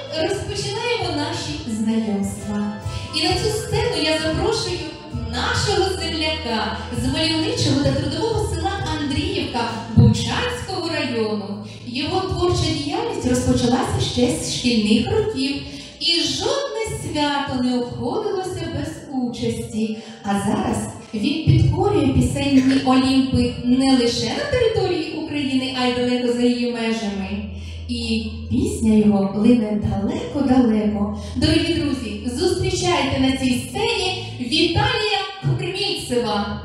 розпочинаємо наші знайомства. І на цю сцену я запрошую нашого земляка з мальовничого та трудового села Андріївка Бучанського району. Його творча діяльність розпочалася ще з шкільних років. І жодне свято не обходилося без участі. А зараз він підкорює пісенні Олімпи не лише на території України, а й далеко за її межами. І пісня його лине далеко-далеко. Дорогі друзі, зустрічайте на цій сцені Віталія Кукрмільцева.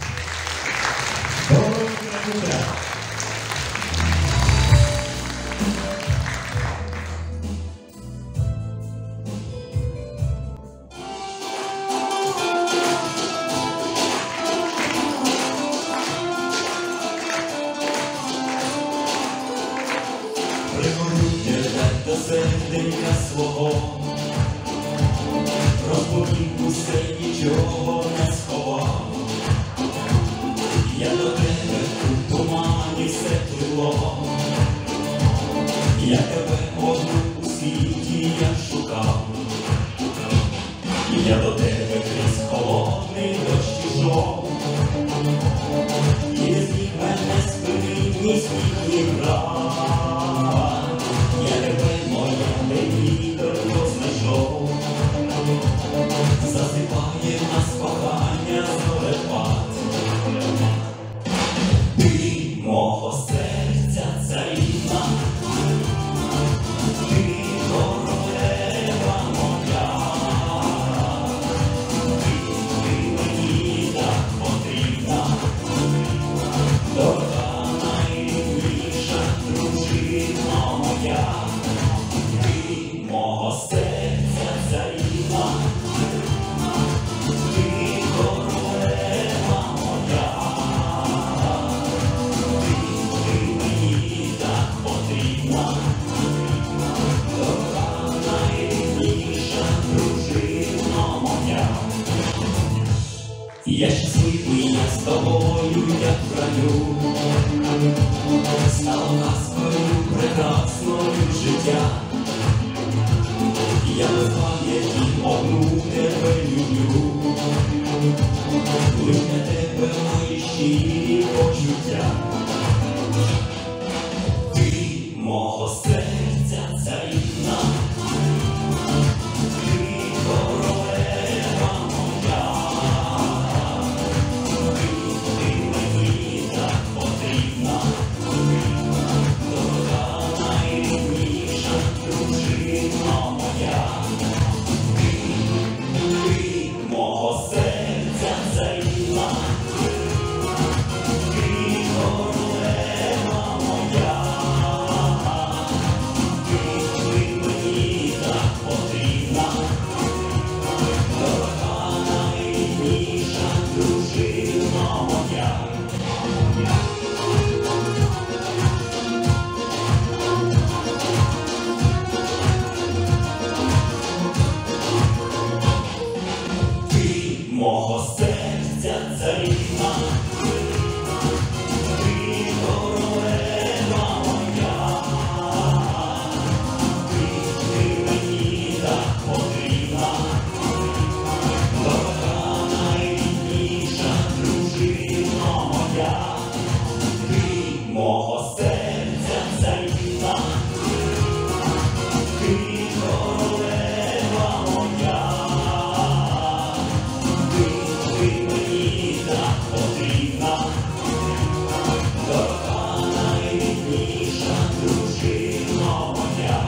Доброго дня! До серденька свого розповім усе, нічого не сховав. Я до тебе у тумані все плило, я тебе одну у світі я шукав. Я до тебе крізь холодний дощ ішов, і не зміг мене спинить ні сніг, ні град. Я тебе, моя вітерко, знайшов, засипає нас кохання зорепад. Ти мого серця царівна, ти королева моя, ти мені так потрібна, дорога найрідніша дружина моя. Мого серця царівна, ти королева моя, ти мені так потрібна, дорога найрідніша дружина моя. Я щасливий, я з тобою, як в раю, стало казкою прекрасною життя. Я без пам'яті одну тебе люблю, лиш для тебе мої щирі почуття. Ти мого серця царівна, ти королева моя, ти мені так потрібна, дорога найрідніша дружина моя. Ти мого серця царівна, ти королева моя, ти мені так потрібна, дорога найрідніша дружина моя. Мого серця царівна, ти королева моя, ти мені так потрібна, дорога найрідніша дружина моя. Ти мого серця царівна, ти королева моя. Ти мені так потрібна, дорога найрідніша дружина моя.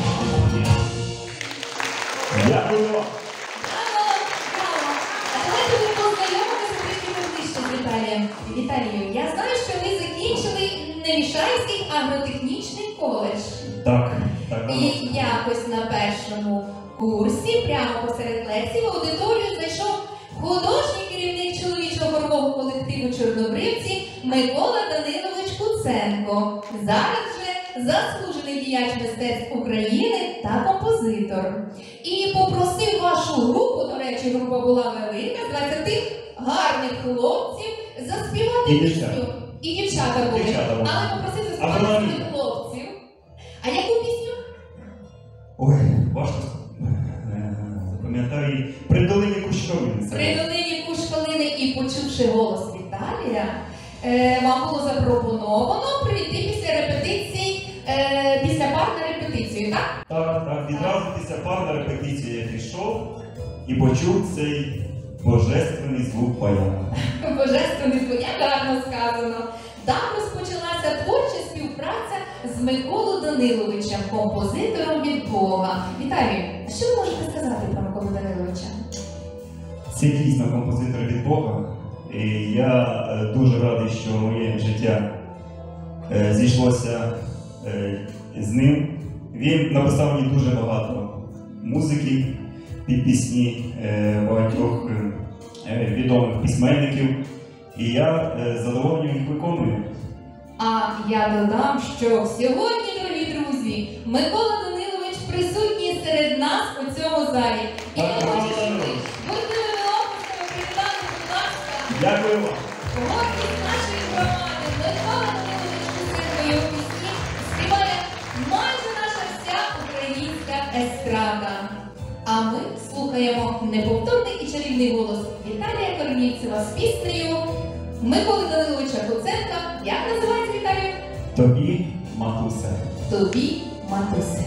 Дякую! Браво! А давайте ми познайомимося трішки поближче з Віталієм. Віталію, я знаю, що ви закінчили Немішайський агротехнічний коледж. Так. І якось на першому курсі, прямо посеред лекції, в аудиторію зайшов художній керівник чоловічого хорового колективу Чорнобривці Микола Данилович Куценко. Зараз же заслужений діяч мистецтв України та композитор. І попросив вашу групу, до речі, група була велика, з 20 гарних хлопців, заспівати пісню. І дівчата були. Але попросив заспівати своїх хлопців. А яку пісню? Ой, важко. Запам'ятаю, при долині Кущовини. При долині Кушкалини і почувши голос Віталія, вам було запропоновано прийти після репетицій, після пар на репетицію, так? Так, відразу після пар на репетицію я пішов і почув цей божественний звук баяна. Божественний звук, як гарно сказано. Там розпочалася творча співпраця з Миколою Даниловичем, композитором від Бога. Віталій, що ви можете сказати про Миколу Даниловича? Це дійсно композитор від Бога. І я дуже радий, що моє життя зійшлося з ним. Він написав мені дуже багато музики під пісні багатьох відомих письменників. І я з задоволенням їх виконую. А я додам, що сьогодні, дорогі друзі, Микола Данилович присутній серед нас у цьому залі. І я хочу, щоб ви буртовими оплесками привітали, будь ласка, Дякую вам. гордість нашої громади. Микола Данилович у його пісні співає майже наша вся українська естрада. А ми слухаємо неповторний і чарівний голос Віталія Корнільцева з піснею Миколи Даниловича Куценка. Як називається, Віталій? Тобі, матусе. Тобі, матусе.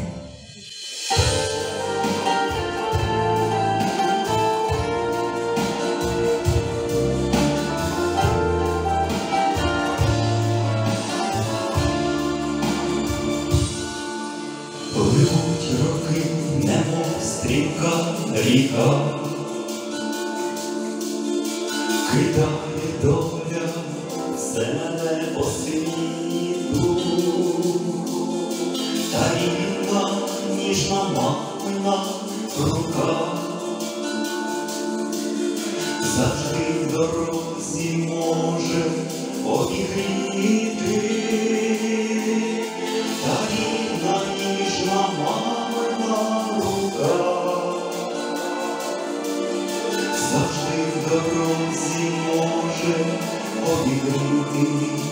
Пливуть роки, немов стрімка ріка, кидає доля все мене по світу, та рівна ніжна мамина рука завжди в дорозі може обігріти, та рівна ніжна мамина рука завжди в дорозі може обігріти.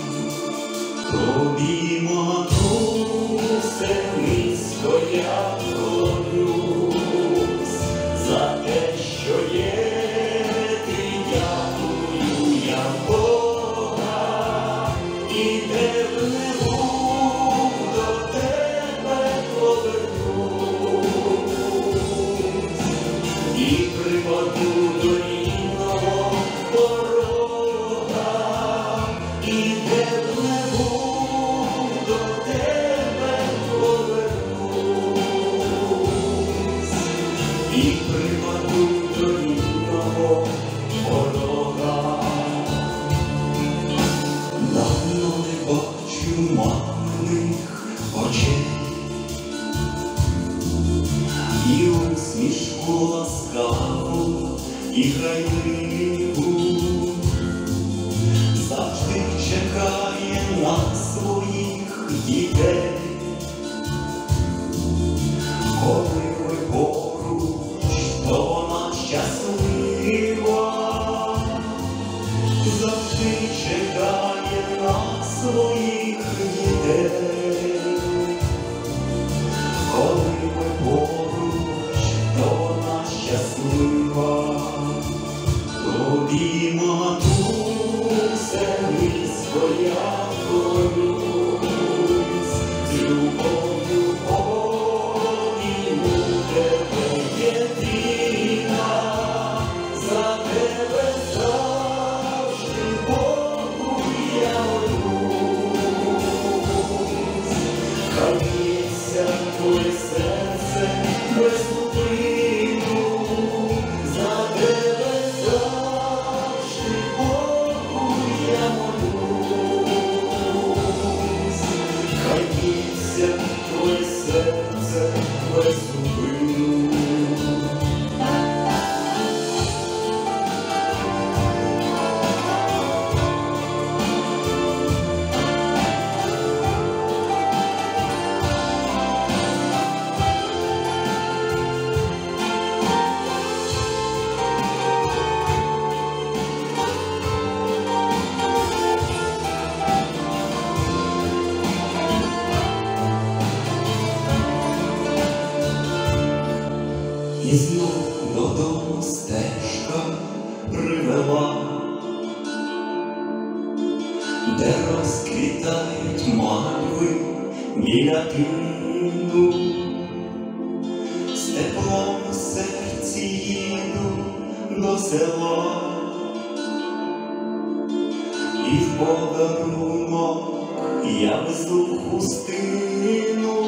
Тобі, матусе, низько я клонюсь за те, що є ти, дякую я Бога, і де б не був, до тебе повернусь, і припаду до рідного порога, і де б не був, до тебе повернусь, і припаду до рідного порога. Давно не бачу маминих очей, і усмішку ласкаву і грайливу завжди чекає на своїх дітей. Коли ми поруч, то вона щаслива, завжди чекає на своїх дітей. Коли ми поруч, то вона щаслива. Тобі, матусе, низько я клонюсь, з любов'ю обіймусь, І знов додому стежка привела, де розквітають мальви біля тину. З теплом у серці їду до села, і в подарунок я везу хустину.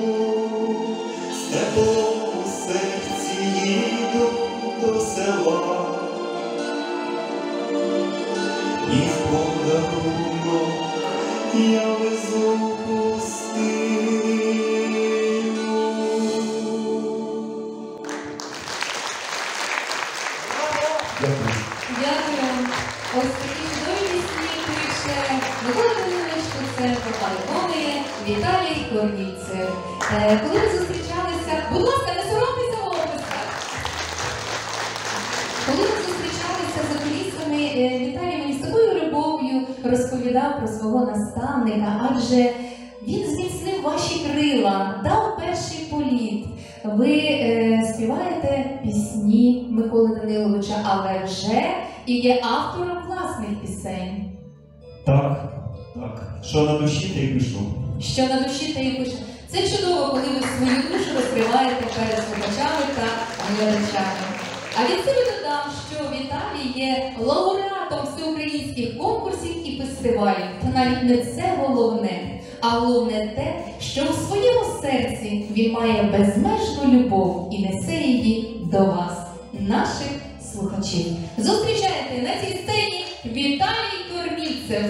З теплом у серці їду до села, і в подарунок я везу хустину. Дякую. Дякую. Ось такі чудові пісні пише Микола Данилович Куценко, а виконує Віталій Корнільцев. Коли ви зустрічалися, будь ласка, не соромтеся голоса. Коли ви зустрічалися за кулісами, Віталій мені з такою любов'ю розповідав про свого наставника, адже він зміцнив ваші крила, дав перший політ. Ви співаєте пісні Миколи Даниловича, але вже і є автором власних пісень. Так. Що на душі, те й пишу. Що на душі те і пише. Це чудово, коли ви свою душу розкриваєте перед слухачами та глядачами. А від себе додам, що Віталій є лауреатом всеукраїнських конкурсів і фестивалів. Та навіть не це головне, а головне те, що у своєму серці він має безмежну любов і несе її до вас, наших слухачів. Зустрічайте на цій сцені Віталій Корнільцев.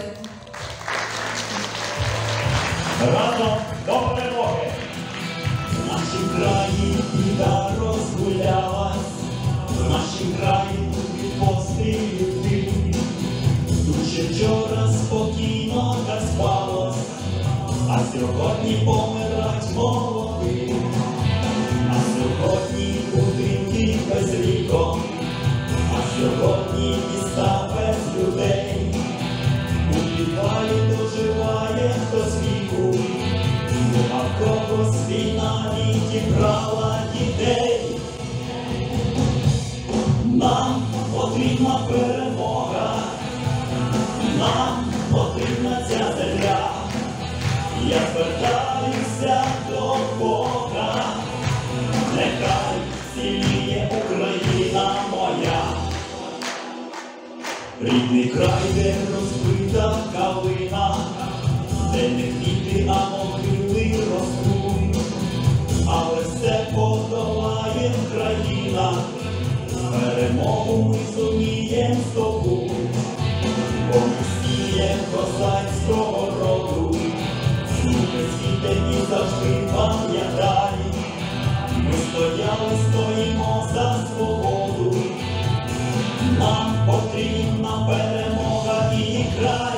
Разом до перемоги! В нашім краї біда розгулялась, в нашім краї від пострілів дим. Тут ще вчора спокійно так спалось, а сьогодні помирать молодим. А сьогодні будинки без вікон, а сьогодні міста без людей. У підвалі доживає хтось віку, а в когось війна відібрала дітей. Нам потрібна перемога, нам потрібна ця земля. Я звертаюся до Бога, нехай ціліє Україна моя. Рідний край, де розбита калина, де не квіти, а могили ростуть, але все подолає країна, перемогу ми зумієм здобуть. Бо ми сієм козацького роду, слухай світе і завжди пам'ятай, ми стояли, стоїмо за свободу. Нам потрібна перемога і край.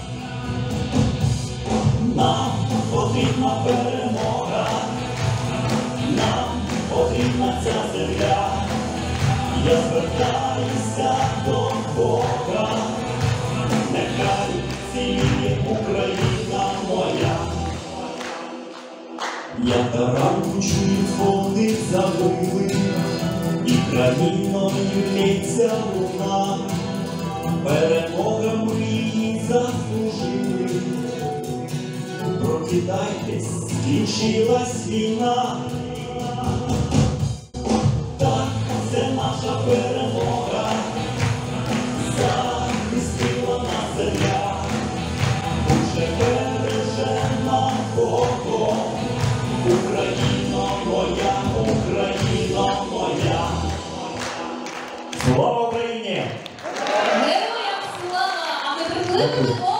Нам потрібна перемога, нам потрібна ця земля. Я звертаюся до Бога, нехай ціліє Україна моя. Я таранку чую, дзвони забили, і країною лється луна. Перемога ми її заслужили. Прокидайтесь, скінчилась війна. Так, це наша перемога, захистила нас земля. Уже бережена Богом, Україно моя, Україно моя. Слава Україні! Героям слава! А ми прикликали